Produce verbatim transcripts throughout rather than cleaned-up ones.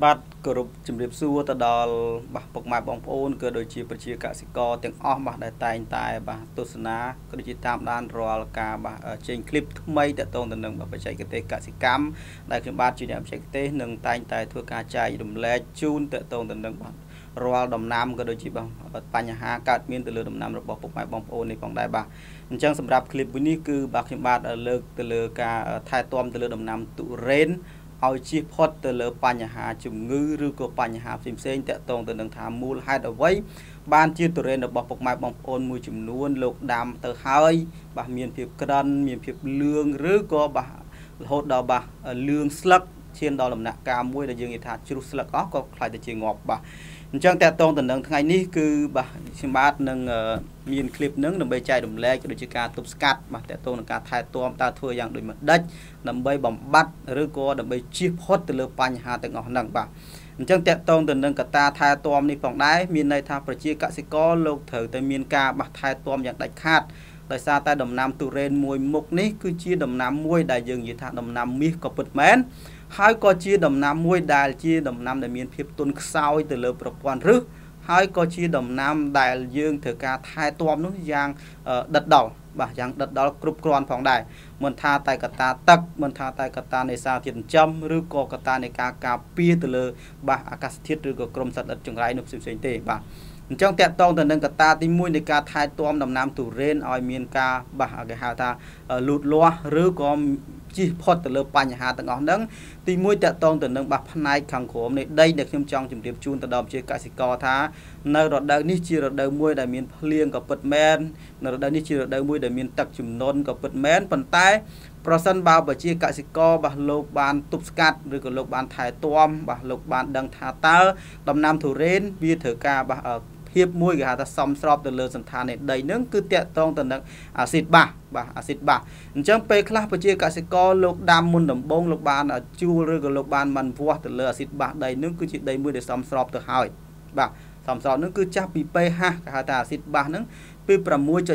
បាទគោរពជំរាបសួរទៅដល់បាទពុកម៉ែបងប្អូនក៏ដូចជាប្រជាកសិករទាំងអស់បាទដែលតែងតែបាទទស្សនាក៏ដូចជាតាមដានរាល់ការបាទចេញคลิปថ្មីទាក់ទងទៅនឹងបច្ចេកទេសកសិកម្មដែលខ្ញុំបាទជាអ្នកបច្ចេកទេសនឹងតែងតែធ្វើការចែករំលែកជូនទាក់ទងទៅនឹងបាទរាល់ដំណាំក៏ដូចជាបញ្ហាកើតមានទៅលើដំណាំរបស់ពុកម៉ែបងប្អូននេះផងដែរបាទអញ្ចឹងសម្រាប់คลิปនេះគឺបាទខ្ញុំបាទលើកទៅលើការថែទាំទៅលើដំណាំទុរេនឲ្យជៀសផុតទៅលើបញ្ហាជំងឺឬក៏បញ្ហាផ្សេងៗតាក់ទងទៅនឹងថាមូលហេតុអ្វីបានជាទុរេនរបស់ពុកម៉ែបងប្អូនមួយចំនួនលោកដាំទៅហើយបាទមានភាពក្រិនមានភាពលឿងឬក៏បាទរហូតដល់បាទលឿងស្លឹកឈានដល់ដំណាក់កាលមួយដែលយើងនិយាយថាជ្រុះស្លឹកអស់ក៏ខ្លាចទៅជាងាប់បាទអញ្ចឹងតាក់ទងទៅនឹងថ្ងៃនេះគឺបាទខ្ញុំបាទនឹងមានคลิปនឹងដើម្បីចែករំលែកដូចជាការទប់ស្កាត់បាទតាក់ទងនឹងការថែទាំតើធ្វើយ៉ាងដូចម្ដេចដើម្បីបំបត្តិឬក៏ដើម្បីជៀសផុតទៅលើបញ្ហាទាំងអស់ហ្នឹងបាទអញ្ចឹងតាក់ទងទៅនឹងកត្តាថែទាំនេះផងដែរមានន័យថាប្រជាកសិករលោកត្រូវតែមានការបាស់ថែទាំយ៉ាងដាច់ខាតដោយសារតែដំណាំទុរេនមួយមុខនេះគឺជាដំណាំមួយដែលយើងនិយាយថាដំណាំមាសក៏ពិតមែនហើយក៏ជាដំណាំមួយដែលជាដំណាំដែលមានភាពទន់ខ្សោយទៅលើប្រព័ន្ធឫសហើយក៏ជាដំណាំដែលយើងត្រូវការថែទាំនោះយ៉ាងដិតដល់បាទយ៉ាងដិតដល់គ្រប់គ្រាន់ផងដែរមិនថាតែកត្តាទឹកមិនថាតែកត្តានៃសារធាតុចិញ្ចឹមឬក៏កត្តានៃការការពារទៅលើបាទអាកាសធាតុឬក៏ក្រុមសត្វល្អិតចង្រៃនោះផ្សេងៗទេបាទអញ្ចឹងតាក់ទងទៅនឹងកត្តាទីមួយនៃការថែទាំដំណាំទុរេនឲ្យមានការបាទគេហៅថាលូតលាស់ឬក៏ជិះផុតទៅលើបញ្ហាទាំងអស់ហ្នឹងទីមួយតាក់ទងទៅនឹងបាសផ្នែកខាងក្រោមនៃដីដែលខ្ញុំចង់ជម្រាបជូនទៅដល់ប្រជាកសិករថានៅរដូវនេះជារដូវមួយដែលមានភ្លៀងក៏ពិតមែននៅរដូវនេះជារដូវមួយដែលមានទឹកជំនន់ក៏ពិតមែនប៉ុន្តែប្រសិនបើប្រជាកសិករបាទលោកបានទប់ស្កាត់ឬក៏លោកបានថែទាំបាទលោកបានដឹងថាតើដំណាំទុរេនវាត្រូវការបាទភាពមួយគេហៅថាសមស្របទៅលើសន្តាននៃដីនឹងគឺតាក់ទងទៅនឹងអាស៊ីតបាសបាទអាស៊ីតបាសអញ្ចឹងពេលខ្លះប្រជាកសិករលោកដាំមុនដំបូងលោកបានជួលឬក៏លោកបានមិនវាស់ទៅលើអាស៊ីតបាសដីនឹងគឺជាដីមួយដែលសមស្របទៅហើយបាទសមស្របនឹងគឺចាស់ពី pH គេហៅថាអាស៊ីតបាសនឹងពី 6.5 ទៅ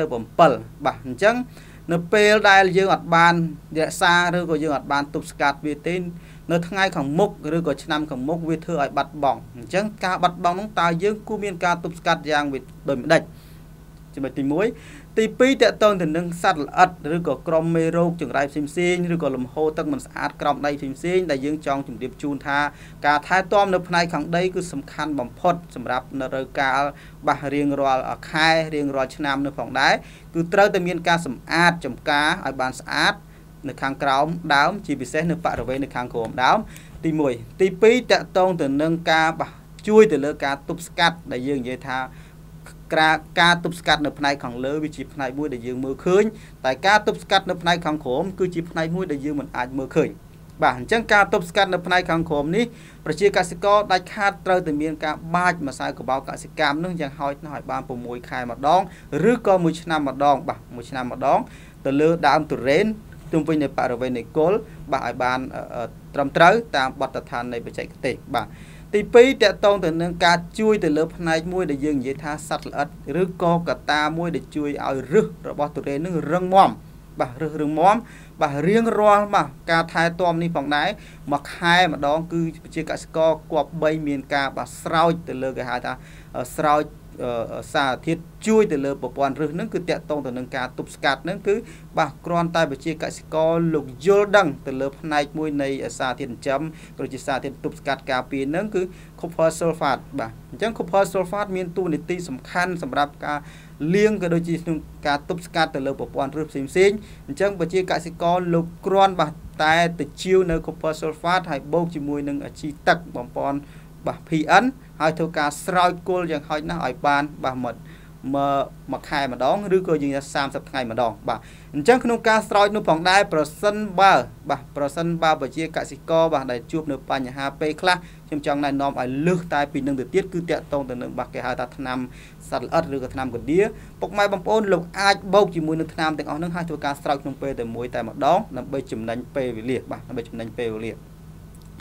7 បាទអញ្ចឹងនៅពេលដែលយើងអត់បានរក្សាឬក៏យើងអត់បានទប់ស្កាត់វាទេនៅថ្ងៃខាងមុខឬក៏ឆ្នាំខាងមុខវាធ្វើឲ្យបាត់បង់អញ្ចឹងការបាត់បង់នោះតើយើងគួរមានការទប់ស្កាត់យ៉ាងដូចម្ដេចចំណុចទីមួយទីពីរតកតងទៅនឹងសត្វល្អិតឬក៏ក្រុមមេរោគចង្រៃផ្សេងៗឬក៏លំហូរទឹកមិនស្អាតក្រោមដីផ្សេងៗដែលយើងចង់ជម្រាបជូនថាការថែទាំនៅផ្នែកខាងដីគឺសំខាន់បំផុតសម្រាប់នៅរដូវកាលបាសរៀងរាល់ខែរៀងរាល់ឆ្នាំនោះផងដែរគឺត្រូវតែមានការសម្អាតចំការឲ្យបានស្អាតនៅខាងក្រោមដើមជាពិសេសនៅបរិវេណនៅខាងក្រោមដើមទីមួយទីពីរតកតងទៅនឹងការបាសជួយទៅលើការទប់ស្កាត់ដែលយើងនិយាយថាការទប់ស្កាត់នៅផ្នែកខាងលើវាជាផ្នែកមួយដែលយើងមើលឃើញតែការទប់ស្កាត់នៅផ្នែកខាងក្រោមគឺជាផ្នែកមួយដែលយើងមិនអាចមើលឃើញបាទអញ្ចឹងការទប់ស្កាត់នៅផ្នែកខាងក្រោមនេះប្រជាកសិករដាច់ខាតត្រូវតែមានការបាចម្សៅកបោកសិកម្មនឹងយ៉ាងហោចណាស់ឲ្យបាន6ខែម្ដងឬក៏មួយឆ្នាំម្ដងបាទមួយឆ្នាំម្ដងទៅលើដើមទុរេនជុំវិញនៅបរិវេណនៃគល់បាទឲ្យបានត្រឹមត្រូវតាមបទដ្ឋាននៃបច្ចេកទេសបាទទីពីរតកតងទៅនឹងការជួយទៅលើផ្នែកមួយដែលយើងនិយាយថាសត្វល្អិតឬក៏កត្តាមួយដែលជួយឲ្យរឹសរបស់ទុរេននឹងរឹងមាំបាទរឹសរឹងមាំបាទរៀងរាល់បាទការថែទាំនេះផងដែរមួយខែម្ដងគឺប្រជាកសិករគប្បីមានការបាទស្រោចទៅលើគេហៅថាស្រោចសារធាតុជួយទៅលើប្រព័ន្ធឫសនឹងគឺតាក់ទងទៅនឹងការទប់ស្កាត់នឹងគឺបាទគ្រាន់តែប្រជាកសិករលោកយល់ដឹងទៅលើផ្នែកមួយនៃសារធាតុចិញ្ចឹមក៏ជាសារធាតុទប់ស្កាត់ការពារនឹងគឺ copper sulfate បាទអញ្ចឹង copper sulfate មានតួនាទីសំខាន់សម្រាប់ការលាងក៏ដូចជាក្នុងការទប់ស្កាត់ទៅលើប្រព័ន្ធឫសផ្សេងៗអញ្ចឹងប្រជាកសិករលោកគ្រាន់បាទតែទៅជាវនៅ copper sulfate ហើយបូកជាមួយនឹងជីទឹកបំពន់បាទ พี เอ็น ហើយធ្វើការស្រោចគល់យ៉ាងហោចណាស់ឲ្យបានបាទមួយមួយខែម្ដងឬក៏យើងថាសាមសិបថ្ងៃម្ដងបាទអញ្ចឹងក្នុងការស្រោចនោះផងដែរប្រសិនបើបាទប្រសិនបើប្រជាកសិករបាទដែលជួបនៅបញ្ហាពេលខ្លះខ្ញុំចង់ណែនាំឲ្យលើសតែពីនឹងទៅទៀតគឺតាក់ទងទៅនឹងបាទគេហៅថាថ្នាំសត្វល្អិតឬក៏ថ្នាំកណ្ដៀពុកម៉ែបងប្អូនលោកអាចបូកជាមួយនឹងថ្នាំទាំងអស់ហ្នឹងហើយធ្វើការស្រោចក្នុងពេលតែមួយតែម្ដងដើម្បីចំណេញពេលវេលាបាទដើម្បីចំណេញពេលវេលា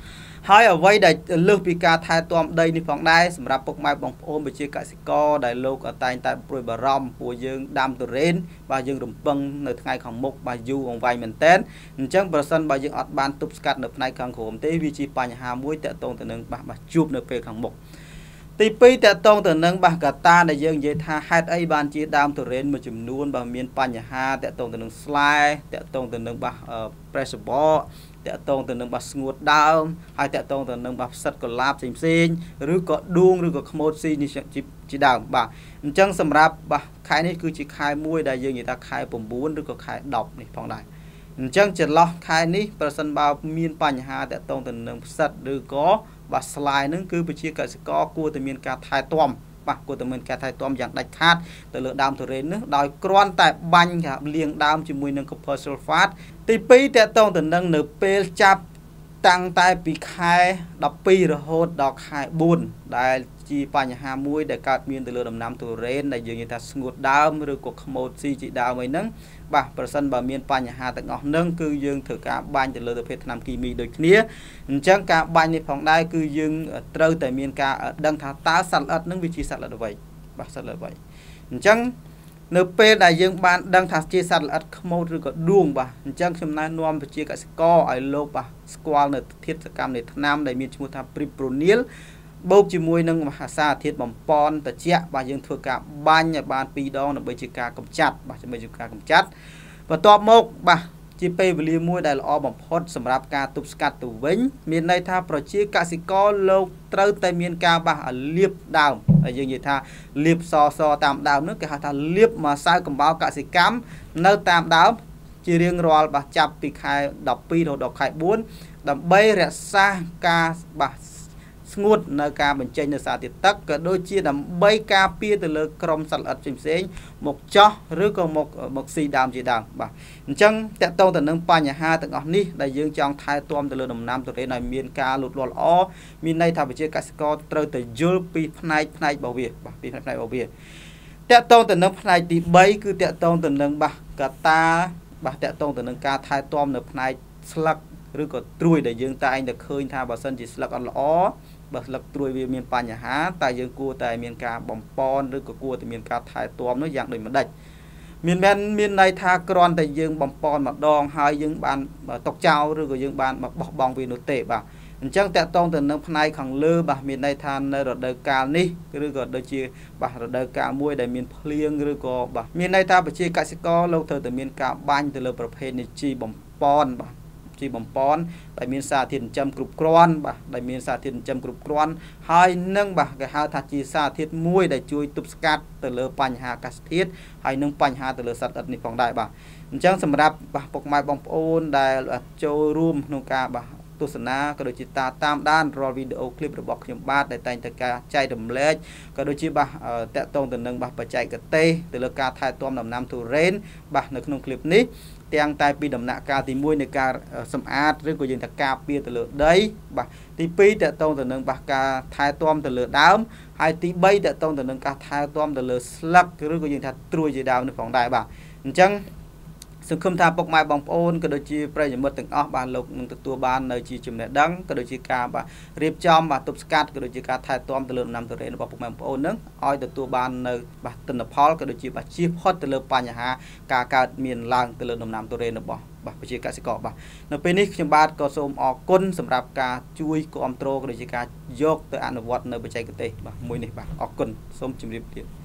ហើយអ្វីដែលលើសពីការថែទាំដីនេះផងដែរសម្រាប់ពុកម៉ែបងប្អូនប្រជាកសិករដែលលោកតែងតែព្រួយបារម្ភពួកយើងដាំទុរេនបាទយើងរំពឹងនៅថ្ងៃខាងមុខបាទយូរអង្វែងមែនតើអញ្ចឹងប្រសិនបើយើងអត់បានទប់ស្កាត់នៅផ្នែកខាងក្រោមទេវាជាបញ្ហាមួយតាក់ទងទៅនឹងបាសបាសជួបនៅពេលខាងមុខទីពីរតាក់ទងទៅនឹងបាសកាតាដែលយើងនិយាយថាហេតុអីបានជាដើមទុរេនមួយចំនួនបាទមានបញ្ហាតាក់ទងទៅនឹងស្លែតាក់ទងទៅនឹងបាស pressure ball តាក់ទងទៅនឹងបាសស្ងួតដើមហើយតាក់ទងទៅនឹងបាសផ្សិតកុលាបផ្សេងផ្សេងឬក៏ដួងឬក៏ខ្មោចស៊ីនេះជាដើមបាទអញ្ចឹងសម្រាប់បាសខែនេះគឺជាខែមួយដែលយើងនិយាយថាខែ9ឬក៏ខែ10នេះផងដែរអញ្ចឹងចន្លោះខែនេះប្រសិនបើមានបញ្ហាតាក់ទងទៅនឹងផ្សិតឬក៏បាសស្លាយនឹងគឺប្រជាកសិករគួរតែមានការថែទាំបាទគួរតែមានការថែទាំយ៉ាងដាច់ខាតទៅលើដើមទុរេននេះដោយគ្រាន់តែបាញ់លាងដើមជាមួយនឹង copper sulfate ទីពីរតាក់ទងទៅនឹងនៅពេលចាប់តាំងតែពីខែ12រហូតដល់ខែ4ដែលជាបញ្ហាមួយដែលកើតមានទៅលើដំណាំទុរេនដែលយើងនិយាយថាស្ងួតដើមឬក៏ខ្មោចស៊ីជាដើមអីហ្នឹងបាទប្រសិនបើមានបញ្ហាទាំងអស់ហ្នឹងគឺយើងធ្វើការបាញ់ទៅលើប្រភេទថ្នាំគីមីដូចគ្នាអញ្ចឹងការបាញ់នេះផងដែរគឺយើងត្រូវតែមានការដឹងថាតើសត្វល្អិតហ្នឹងវាជាសត្វល្អិតអ្វីបាទសត្វល្អិតអ្វីអញ្ចឹងនៅពេលដែលយើងបានដឹងថាជាសត្វល្អិតខ្មោចឬក៏ដួងបាទអញ្ចឹងខ្ញុំណែនាំប្រជាកសិករឲ្យលោកបាទស្គាល់នៅធាតុសកម្មនៃថ្នាំដែលមានឈ្មោះថា Pripronil បូកជាមួយនឹងមហាសារធាតុបំពន់ត្រជាក់បាទយើងធ្វើការបាញ់ឲ្យបានពីរដងដើម្បីជាការកម្ចាត់បាទដើម្បីជាការកម្ចាត់បន្ទាប់មកបាទជាពេលវេលាមួយដែលល្អបំផុតសម្រាប់ការទប់ស្កាត់ទៅវិញមានន័យថាប្រជាកសិករលោកត្រូវតែមានការបាសលាបដើមហើយយើងនិយាយថាលាបសសតាមដើមនោះគេហៅថាលាបម្សៅកំបោរកសិកម្មនៅតាមដើមជារៀងរាល់បាសចាប់ពីខែ12រហូតដល់ខែ4ដើម្បីរក្សាការបាសស្ងួតនៅការបញ្ចេញនៅសារធាតុទឹកក៏ដូចជាដើម្បីការពារទៅលើក្រុមសត្វល្អិតផ្សេងៗមកចោះឬក៏មកមកស៊ីដើមជាដើមបាទអញ្ចឹងតកតងទៅនឹងបញ្ហាទាំងអស់នេះដែលយើងចង់ថែទាំទៅលើដំណាំទុរេនឲ្យមានការលូតលាស់ល្អមានន័យថាប្រជាកសិករត្រូវតែយល់ពីផ្នែកផ្នែករបស់វាបាទពីផ្នែកផ្នែករបស់វាតកតងទៅនឹងផ្នែកទី3គឺតកតងទៅនឹងបាសកាតាបាទតកតងទៅនឹងការថែទាំនៅផ្នែកស្លឹកឬក៏ត្រួយដែលយើងតែងតែឃើញថាបើសិនជាស្លឹកអត់ល្អបើស្លឹកត្រួយវាមានបញ្ហាតែយើងគួរតែមានការបំពន់ឬក៏គួរតែមានការថែទាំនោះយ៉ាងដូចម្ដេចមានមែនមានន័យថាគ្រាន់តែយើងបំពន់ម្ដងហើយយើងបានຕົកចោលឬក៏យើងបានបោះបង់វានោះទេបាទអញ្ចឹងតកតងទៅនឹងផ្នែកខាងលើបាទមានន័យថានៅរដូវកាលនេះឬក៏ដូចជាបាទរដូវកាលមួយដែលមានភ្លៀងឬក៏បាទមានន័យថាប្រជាកសិករលោកត្រូវតែមានការបាញ់ទៅលើប្រភេទនេះជីបំពន់បាទជីបំពន់ដែលមានសារធាតុចិញ្ចឹមគ្រប់គ្រាន់បាទដែលមានសារធាតុចិញ្ចឹមគ្រប់គ្រាន់ហើយនឹងបាទគេហៅថាជាសារធាតុមួយដែលជួយទប់ស្កាត់ទៅលើបញ្ហាអាកាសធាតុហើយនឹងបញ្ហាទៅលើសត្វល្អិតនេះផងដែរបាទអញ្ចឹងសម្រាប់បាទពុកម៉ែបងប្អូនដែលចូលរួមក្នុងការបាទទស្សនាក៏ដូចជាតាមដានរាល់វីដេអូឃ្លីបរបស់ខ្ញុំបាទដែលតែងតែការចែករំលែកក៏ដូចជាបាទតកតងទៅនឹងបាទបច្ចេកទេសទៅលើការថែទាំដំណាំទុរេនបាទនៅក្នុងឃ្លីបនេះទាំងតែពីដំណាក់កាលទី1នៃការសម្អាតឬក៏យើងថាការពារទៅលើដីបាទទី2តកតងទៅនឹងបាទការថែទាំទៅលើដើមហើយទី3តកតងទៅនឹងការថែទាំទៅលើស្លឹកឬក៏យើងថាត្រួយជាដើមនេះផងដែរបាទអញ្ចឹងសង្ឃឹមថាពុកម៉ែបងប្អូនក៏ដូចជាប្រិយមិត្តទាំងអស់បាទលោកនឹងទទួលបាននៅជាចំណេះដឹងក៏ដូចជាការបាទរៀបចំបាទទប់ស្កាត់ក៏ដូចជាការថែទាំទៅលើដំណាំទុរេនរបស់ពុកម៉ែបងប្អូននឹងឲ្យទទួលបាននៅបាទទិន្នផលក៏ដូចជាបាទជៀសផុតទៅលើបញ្ហាការកើតមានឡើងទៅលើដំណាំទុរេនរបស់បាទប្រជាកសិករបាទនៅពេលនេះខ្ញុំបាទក៏សូមអរគុណសម្រាប់ការជួយគាំទ្រក៏ដូចជាការយកទៅអនុវត្តនៅបច្ចេកទេសបាទមួយនេះបាទអរគុណសូមជម្រាបលា